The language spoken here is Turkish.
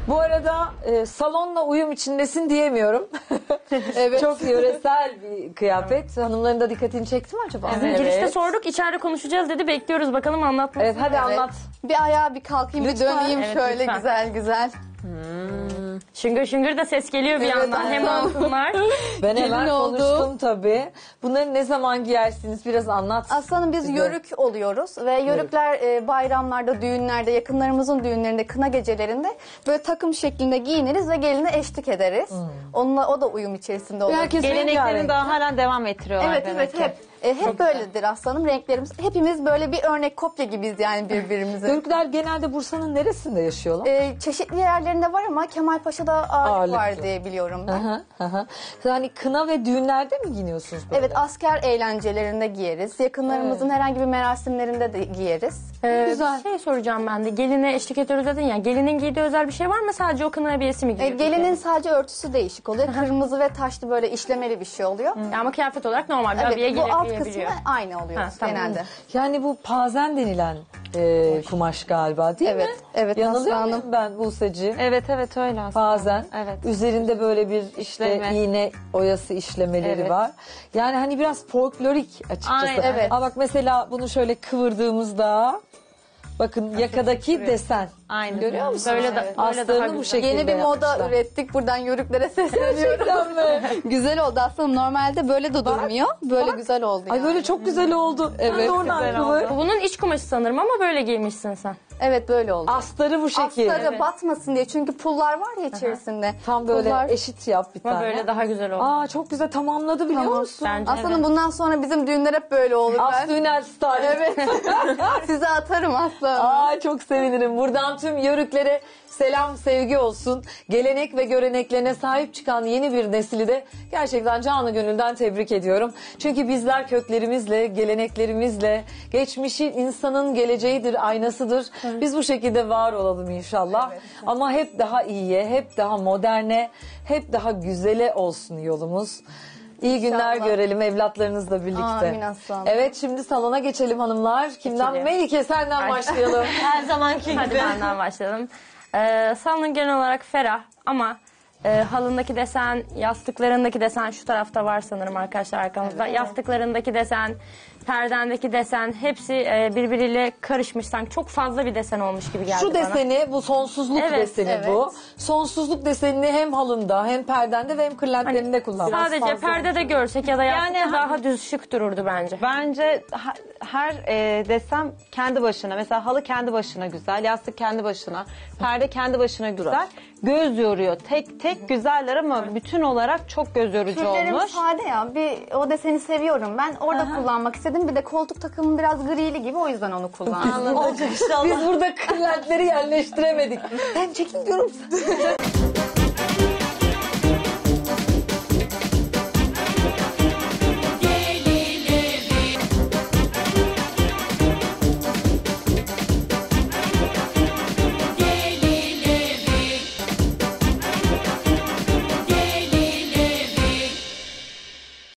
Bu arada salonla uyum içindesin diyemiyorum. Evet. Çok yöresel bir kıyafet. Hanımların da dikkatini çekti mi acaba? Evet. Girişte sorduk, içeride konuşacağız dedi. Bekliyoruz bakalım anlatmasın. Evet, hadi anlat. Bir ayağa bir kalkayım, Lütfen. bir döneyim Evet, şöyle lütfen. güzel güzel. Şıngır şıngır da ses geliyor bir yandan. Hem altınlar. Ben hemen Gelin oldu. konuştum tabii. Bunları ne zaman giyersiniz? Biraz anlat. Aslanım biz bize. yörük oluyoruz ve yörükler bayramlarda, düğünlerde, yakınlarımızın düğünlerinde, kına gecelerinde böyle takım şeklinde giyiniriz ve geline eşlik ederiz. Onunla o da uyum içerisinde olur. Herkes Geleneklerini rengarenk. daha halen devam ettiriyorlar Evet demek evet ki. hep. Hep böyledir aslanım renklerimiz. Hepimiz böyle bir örnek kopya gibiyiz yani birbirimize. Türkler genelde Bursa'nın neresinde yaşıyorlar? Çeşitli yerlerinde var ama Kemalpaşa'da ağırlık var Ağırlıklı. diye biliyorum ben. Yani kına ve düğünlerde mi giyiniyorsunuz böyle? Evet asker eğlencelerinde giyeriz. Yakınlarımızın herhangi bir merasimlerinde de giyeriz. Güzel. Şey soracağım ben de. Geline eşlik ediyoruz dedin ya. Gelinin giydiği özel bir şey var mı? Sadece o kına hediyesi mi giyiyor? Gelinin sadece örtüsü değişik oluyor. Kırmızı ve taşlı böyle işlemeli bir şey oluyor. Ama kıyafet olarak normal bir abiye Evet bu alt kısmı giyebiliyor. aynı oluyor Ha, tamam. genelde. Yani bu pazen denilen kumaş galiba değil mi? Evet, evet, Yanılıyor Aslı muyum ben Buse'ci? Evet evet öyle aslında. Pazen. Evet. Üzerinde böyle bir işte İşleme. iğne oyası işlemeleri Evet. var. Yani hani biraz folklorik açıkçası. Aynen, evet. Ama bak mesela bunu şöyle kıvırdığımızda bakın yakadaki desen. Aynen. Görüyor musunuz? Böyle de- böyle daha Astarını bu güzel. şekilde Yeni bir moda yapmışlar. ürettik. Buradan yörüklere sesleniyorum. Gerçekten mi? Güzel oldu aslında. Normalde böyle de durmuyor. Böyle güzel oldu Ay yani. böyle çok güzel oldu. Evet. Oradan güzel kıvır. oldu. Bunun iç kumaşı sanırım ama böyle giymişsin sen. Evet böyle oldu. Astarı bu şekil. Astarı batmasın diye. Çünkü pullar var ya içerisinde. Tam böyle Pullar... eşit yap bir Ama tane. böyle daha güzel oldu. Aa çok güzel tamamladı biliyor musun? Bence Aslanım bundan sonra bizim düğünler hep böyle olur. Aslı'nel style. Evet. Size atarım aslanım. Aa çok sevinirim. Buradan tüm yörüklere selam, sevgi olsun. Gelenek ve göreneklerine sahip çıkan yeni bir nesili de gerçekten canı gönülden tebrik ediyorum. Çünkü bizler köklerimizle, geleneklerimizle, geçmişi insanın geleceğidir, aynasıdır. Biz bu şekilde var olalım inşallah. Ama hep daha iyiye, hep daha moderne, hep daha güzele olsun yolumuz. İyi günler İnşallah. görelim evlatlarınızla birlikte. Amin aslanım. Evet şimdi salona geçelim hanımlar. Kimden? Geçelim. Melike senden başlayalım. Her zamanki Hadi benden başlayalım. Salonun genel olarak ferah ama halındaki desen, yastıklarındaki desen şu tarafta var sanırım arkadaşlar arkamızda. Yastıklarındaki desen, perdendeki desen hepsi birbiriyle karışmış. Sanki çok fazla bir desen olmuş gibi geldi Şu bana. deseni, bu sonsuzluk Evet, deseni evet. bu. Sonsuzluk desenini hem halında hem perdende ve hem kırlentlerinde kullanmış. Sadece perdede görsek ya da yastıkta Yani- daha düz şık dururdu bence. Bence her desem kendi başına. Mesela halı kendi başına güzel, yastık kendi başına, perde kendi başına güzel. Göz yoruyor. Tek tek güzeller ama bütün olarak çok göz yorucu Tüllerim olmuş. sade ya. O deseni seviyorum. Ben orada kullanmak istedim. Bir de koltuk takımım biraz grili gibi o yüzden onu kullandım. Biz burada kırlentleri yerleştiremedik. Ben çekil diyorum.